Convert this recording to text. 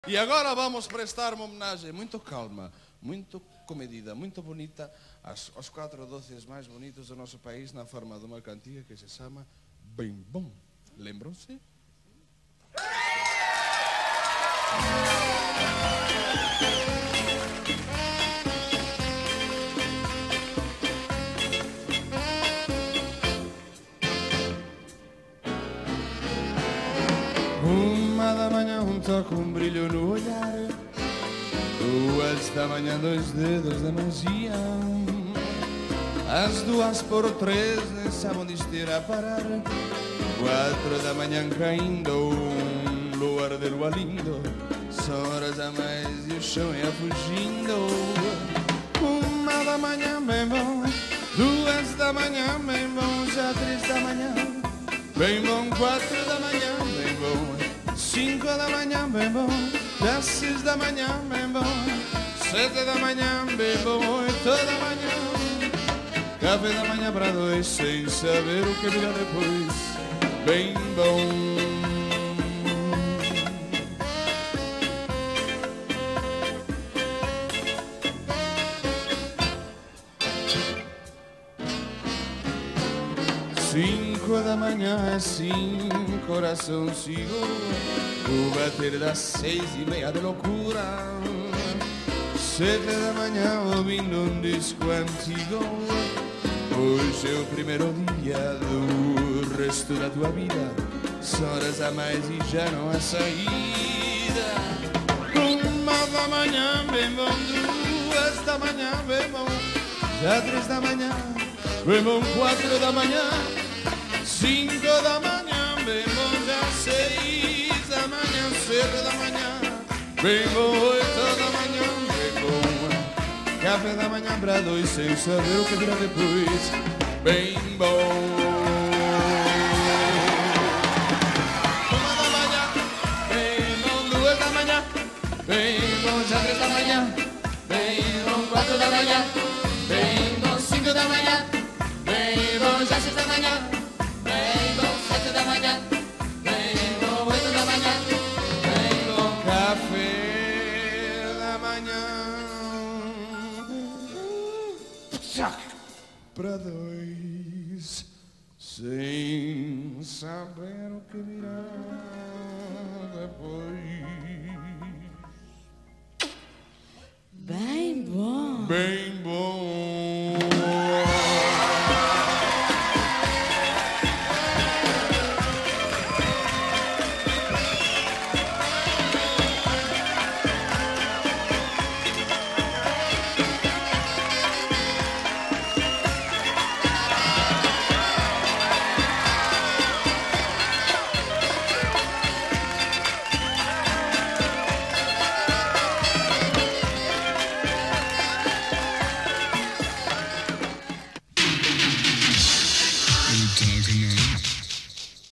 E agora vamos prestar uma homenagem muito calma, muito comedida, muito bonita aos 4 doces mais bonitos do nosso país na forma de uma cantiga que se chama Bem Bom. Lembram-se? Uma da manhã, um toque, um brilho no olhar. 2 da manhã, 2 dedos de magia. Às 2 por 3, nem sabe onde estiver a parar. 4 da manhã caindo, um luar de lua lindo. São horas a mais e o chão ia fugindo. 1 da manhã, bem bom. 2 da manhã, bem bom. Já 3 da manhã, bem bom. 4 da manhã, bem bom. 5 da manhã, bem bom. Já 6 da manhã, bem bom. 7 da manhã, bem bom. 8 da manhã, café da manhã para 2, sem saber o que virá depois. Bem bom. Cinco da manhã, assim, coração sigo o bater das 6:30 de loucura. 7 da manhã, ouvindo um disco antigo. Hoje é o primeiro dia do resto da tua vida. São horas a mais e já não há saída. 1 da manhã, bem bom. 2 da manhã, bem bom. Já 3 da manhã, bem bom. 4 da manhã, 5 da manhã, bem bom. Já 6 da manhã, 7 da manhã, bem bom. 8 da manhã, bem bom. Café da manhã pra 2, sem saber o que virá depois. Bem bom. 1 da manhã, bem bom. 2 da manhã, bem bom. Já 3 da manhã, bem bom. 4 da manhã, bem bom. 5 da manhã, bem bom. Já 6 da manhã, bem bom. 7 da manhã, bem bom. 8 da manhã, bem bom. Café da manhã pra 2, sem saber o que virá depois. Bem bom. Bem